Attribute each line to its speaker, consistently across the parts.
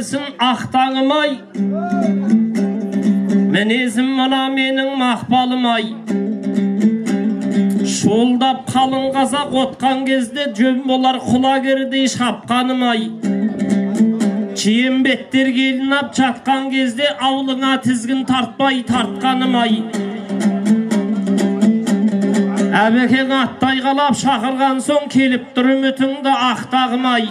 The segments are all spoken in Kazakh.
Speaker 1: берсін ақтаңым-ай, мінезім мына менің мақпалым-ай. Шолдап қалың қазақ отқан кезде жөн болар құлагердей шапқаным-ай. Жиенбеттер келін ап жатқан кезде аулыңа тізгін тартпай тартқаным-ай. Әбекең аттай қалап шақырған соң келіп тұр үмітіңді ақтағым-ай.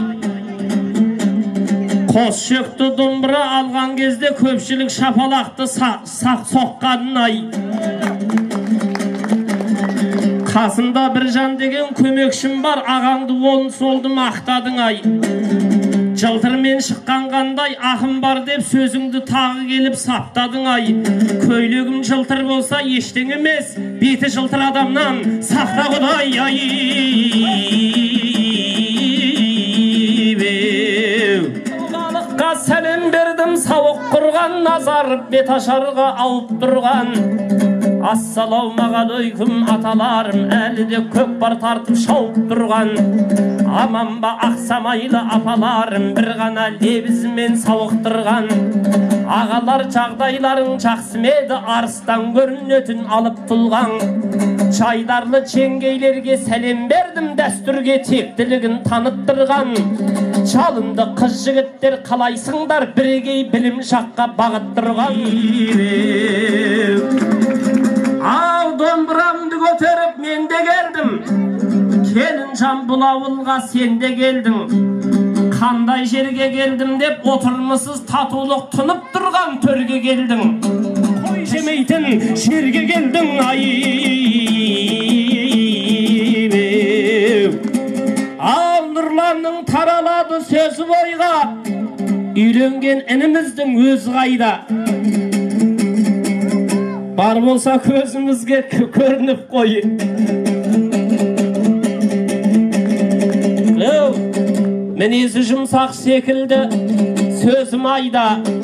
Speaker 1: Қос шөкті домбыра алған кезде көпшілік шапалақты соққанын-ай. Қасында бір жан деген көмекшім бар, ағаңды оң солды мақтадың-ай. Жылтырмен шыққан қандай ақым бар деп сөзіңді тағы келіп саптадың-ай. Көйлегім жылтыр болса ештең емес, беті жылтыр адамнан сақта Құдай. Халыққа сәлем бердім, сауық құрған, назарып бет ашарға ауып тұрған. Ассалаумағалейкум аталарым, әлі де көкпар тартып шауып тұрған. Аман ба ақсамайлы апаларым, бір ғана лебізімен сауықтырған. Ағалар жағдайларың жақсы меді, арыстан көрінетін алып тұлған. Чайдарлы чеңгейлерге сәлем бердім, дәстүрге тектілігін таныттырған. Жалынды қыз жігіттер қалайсыңдар, бірегей білім жаққа бағыттырған. Ал домбырамды көтеріп мен де келдім, келін жан бұл ауылға сен де келдің. Қандай жерге келдім деп отырмысыз татулық тұнып тұрған төрге келдің. Қой жемейтін жерге келдің. Ал Нұрланның таралады сөзі бойға, үйленген ініміздің өзі қайда? Бар болса көзімізге көрініп қой. Мінезі жұмсақ секілді, сөзім айда.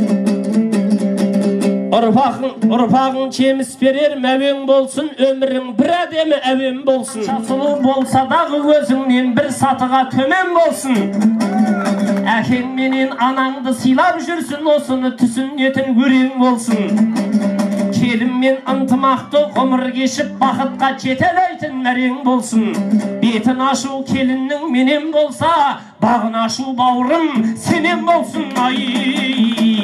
Speaker 1: Ұрпағың жеміс берер, мәуен болсын, өмірің бір әдемі әуен болсын. Жасылы болса дағы өзіңнен бір сатыға төмен болсын. Әкең менен анаңды сыйлап жүрсін, осыны түсінетін өрең болсын. Келіммен ынтымақты ғұмыр кешіп бақытқа жетелейтін мәрең болсын. Бетін ашу келіннің менен болса, бағын ашу бауырым сенен болсын.